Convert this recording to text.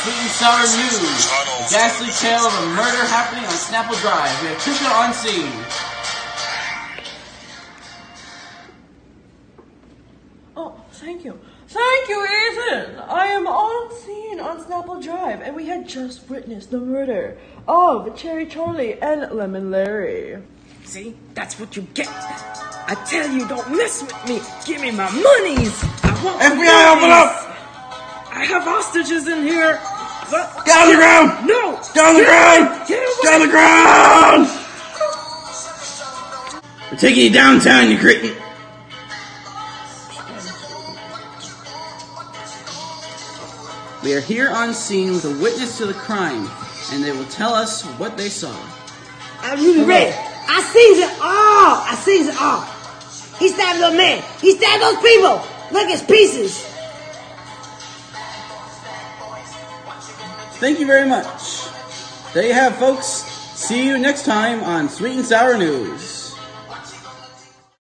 Sweet and Sour News. A ghastly tale of a murder happening on Snapple Drive. We have Trisha on scene. Oh, thank you. Thank you, Ethan! I am on scene on Snapple Drive, and we had just witnessed the murder of Cherry Charlie and Lemon Larry. See? That's what you get. I tell you, don't mess with me. Give me my monies. I want FBI, open up! I have hostages in here. But Get on the ground! No! Get on the ground! Get on the ground! We're taking you downtown, you cretin. We are here on scene with a witness to the crime, and they will tell us what they saw. I'm really ready. I seen it all. I seen it all. He stabbed the man. He stabbed those people. Look, it's pieces. Thank you very much. There you have, folks. See you next time on Sweet and Sour News.